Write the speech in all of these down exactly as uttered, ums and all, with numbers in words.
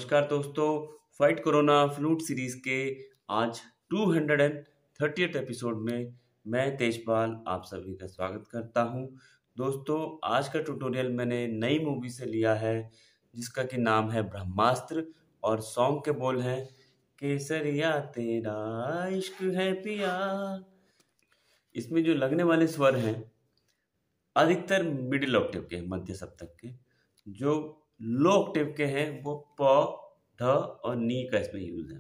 नमस्कार दोस्तों, fight corona flute series के आज टू हंड्रेड थर्टियथ एपिसोड में मैं तेजपाल आप सभी का स्वागत करता हूं। दोस्तों, आज का ट्यूटोरियल मैंने नई मूवी से लिया है जिसका कि नाम है ब्रह्मास्त्र और सॉन्ग के बोल हैं केसरिया तेरा इश्क है पिया। इसमें जो लगने वाले स्वर हैं अधिकतर मिडिल ऑक्टेव के, मध्य सप्तक के। जो लो ऑक्टेव के हैं वो प, ध और नी का इसमें यूज है।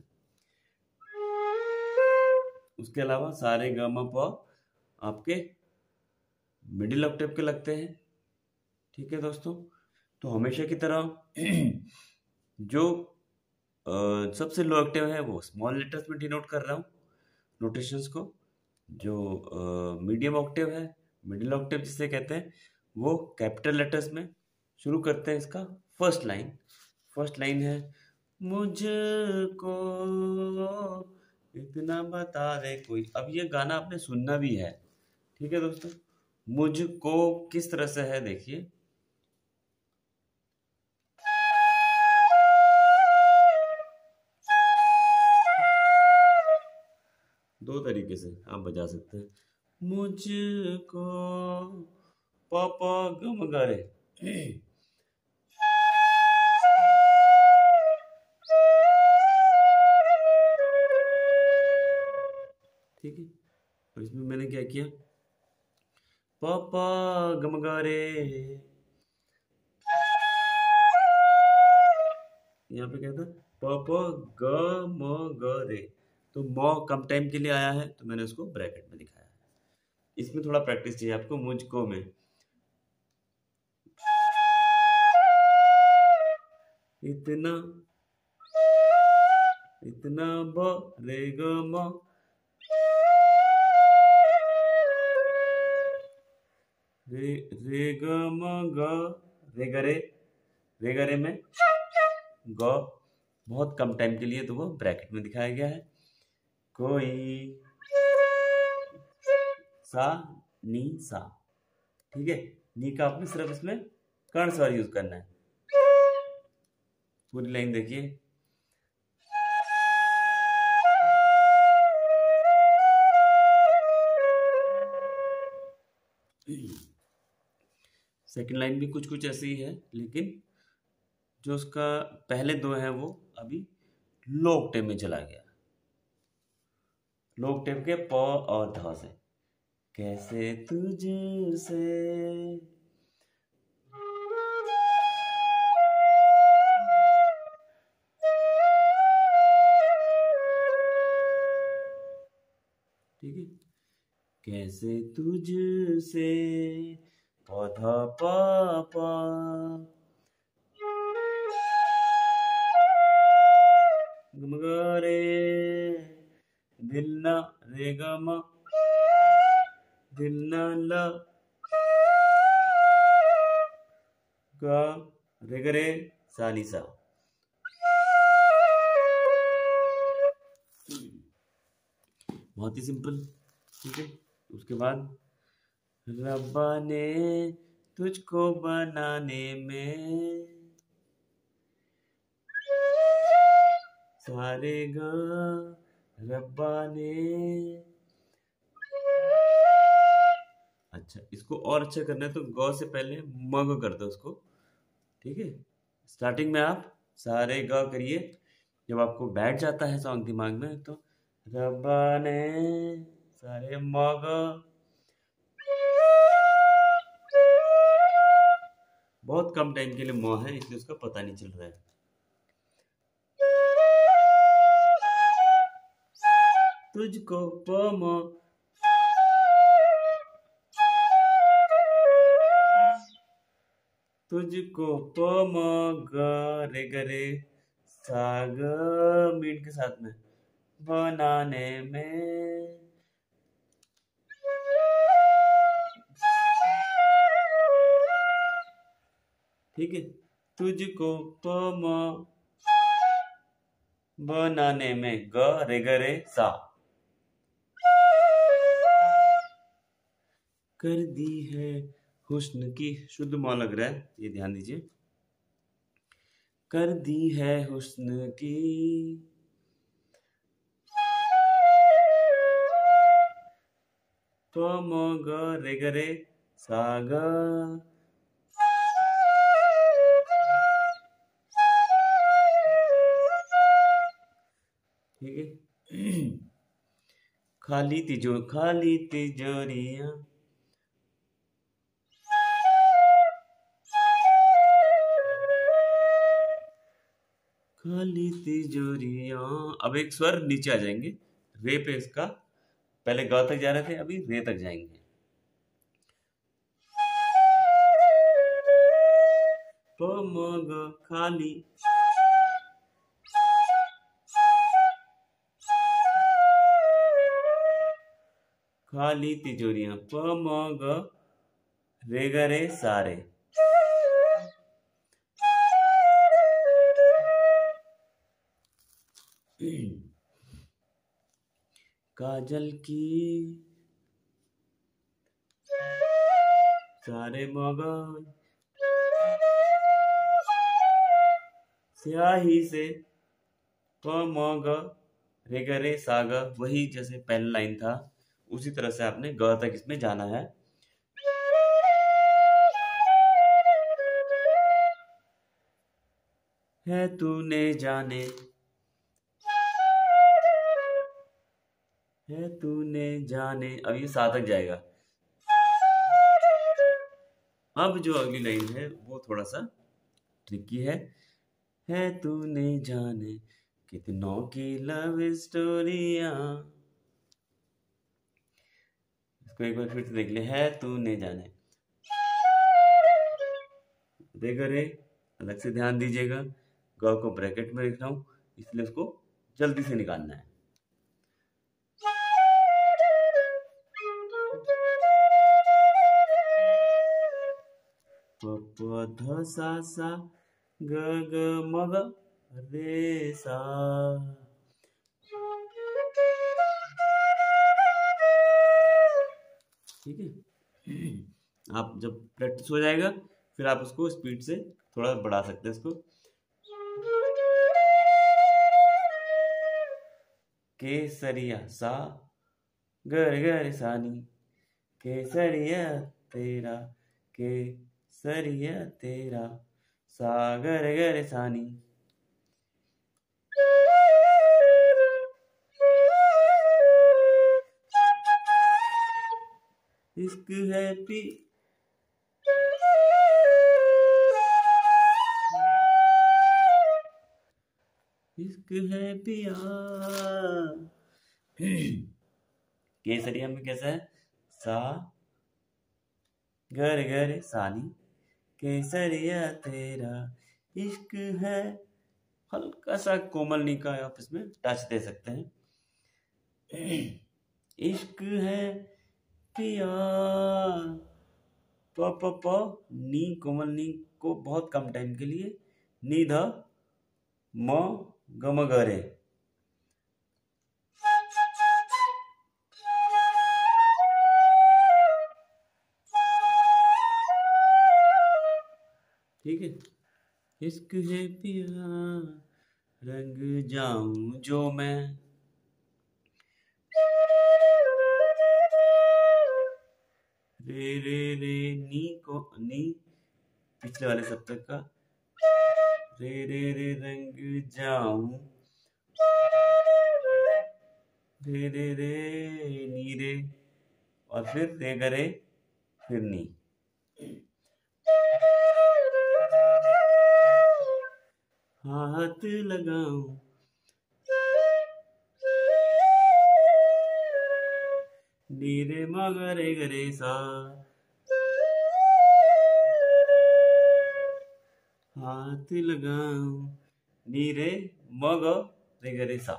उसके अलावा सारे ग म प आपके मिडिल ऑक्टेव के लगते हैं। ठीक है दोस्तों, तो हमेशा की तरह जो अ, सबसे लो ऑक्टेव है वो स्मॉल लेटर्स में डिनोट कर रहा हूँ नोटेशंस को। जो मीडियम ऑक्टेव है, मिडिल ऑक्टेव जिसे कहते हैं, वो कैपिटल लेटर्स में। शुरू करते हैं इसका फर्स्ट लाइन। फर्स्ट लाइन है मुझको इतना बता दे कोई। अब ये गाना आपने सुनना भी है। ठीक है दोस्तों, मुझको किस तरह से है देखिए। दो तरीके से आप बजा सकते हैं। मुझको पापा गम गा रे। ठीक है, और इसमें मैंने क्या किया, पापा गम गा रे। यहाँ पे क्या था, पापा ग म ग रे। तो म कम टाइम के लिए आया है तो मैंने उसको ब्रैकेट में दिखाया है। इसमें थोड़ा प्रैक्टिस चाहिए आपको। मुझको में इतना इतना ब रे ग म, रे रे ग म ग रे ग रे, रे ग रे में ग बहुत कम टाइम के लिए तो वो ब्रैकेट में दिखाया गया है। कोई सा नी सा। ठीक है, नी का आपने सिर्फ इसमें कर्ण स्वर यूज करना है। पूरी लाइन देखिए। सेकंड लाइन भी कुछ कुछ ऐसे ही है, लेकिन जो उसका पहले दो है वो अभी लो ऑक्टेव में चला गया। लो ऑक्टेव के प और ध से। कैसे तुझसे ठीक है, कैसे तुझसे पौधा पापा गमगारे दिलना रे गमा दिलना ला गा रे गरे सानी सा। बहुत ही सिंपल। ठीक है, उसके बाद रब्बा ने तुझको बनाने में सारे गा रब्बा ने। अच्छा, इसको और अच्छा करना है तो ग से पहले म को कर दो उसको। ठीक है, स्टार्टिंग में आप सारे ग करिए। जब आपको बैठ जाता है सॉन्ग दिमाग में तो रब्बा ने सारे म ग। बहुत कम टाइम के लिए म है इसलिए उसका पता नहीं चल रहा है। तुझको प म, तुझको प म ग रे ग रे सा ग मीट के साथ में बनाने में। ठीक है, तुझको प म बनाने में ग रे ग रे सा। कर दी है हुस्न की, शुद्ध म लग रहा है, ये ध्यान दीजिए। कर दी है हुस्न की। प म ग रे ग रे सा ग। ठीक है। खाली तिजो खाली तिजोरियां। खाली तिजोरियां। अब एक स्वर नीचे आ जाएंगे रे पे इसका। पहले ग तक जा रहे थे, अभी रे तक जाएंगे। प म ग खाली। खाली तिजोरियां। प म ग रे ग रे सारे। काजल की सारे मगन स्याही से। प म ग रे ग रे सा ग। वही जैसे पहला लाइन था उसी तरह से आपने ग तक इसमें जाना है। है तूने जाने। है तूने जाने। अब ये सा तक जाएगा। अब जो अगली लाइन है वो थोड़ा सा ट्रिकी है। है तूने जाने कितनों की लव स्टोरियां। इसको एक बार फिर से देख ले। है तूने जाने। देखो रे अलग से ध्यान दीजिएगा। ग को ब्रैकेट में लिख रहा हूं इसलिए उसको जल्दी से निकालना है। प प ध सा सा ग ग म ग रे सा। ठीक है। आप जब प्रैक्टिस हो जाएगा फिर आप उसको स्पीड से थोड़ा बढ़ा सकते हैं इसको। केसरिया सा गर गर सानी। केसरिया तेरा केसरिया तेरा सा गर गर सानी। इश्क है पी। इश्क है पिया। केसरिया में कैसा है? सा गर गर सानी। केसरिया तेरा इश्क है। हल्का सा कोमल नी का आप इसमें टच दे सकते हैं। इश्क है पिया। प प प नी कोमल नी को बहुत कम टाइम के लिए। नी ध म ग म ग रे। ठीक है। इश्क है पिया रंग जाऊं जो मैं। रे रे रे नी को नी पिछले वाले सप्तक का। रे रे रे रंग जाऊं। रे रे रे नी रे और फिर रे ग रे फिर नी। हाथ लगाऊं। नी रे म ग रे ग रे सा। हाथ लगाऊं। नी रे म ग रे ग रे सा।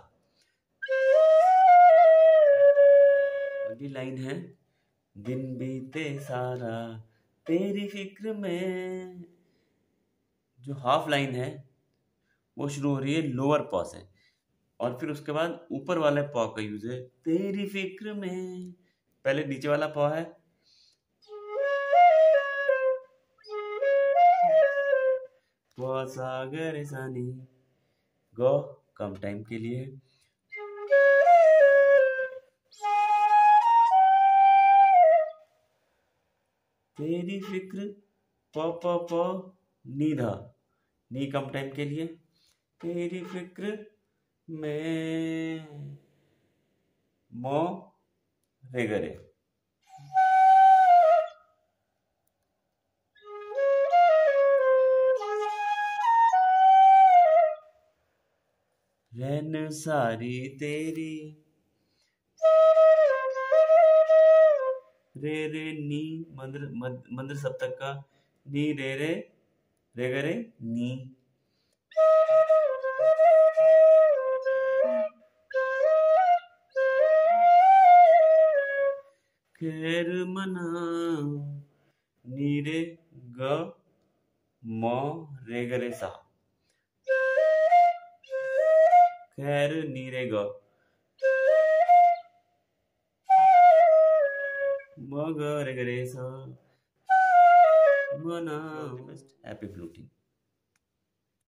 अगली लाइन है दिन बीते सारा तेरी फिक्र में। जो हाफ लाइन है वो शुरू हो रही है लोअर पॉ से और फिर उसके बाद ऊपर वाले पॉ का यूज है तेरी फिक्र में। पहले नीचे वाला पॉ है प सा ग रे सा नी। ग कम टाइम के लिए। तेरी फिक्र प प प नी धा। नी कम टाइम के लिए। तेरी फिक्र में मो रे ग रे। रैन सारी तेरी। रे रे नी मंद्र मंद्र सप्तक का। नी रे रे रे ग रे नी। खैर मना। नी रे ग म रे ग रे सा। खैर नी रे ग म ग रे ग रे सा। मना। Happy fluting.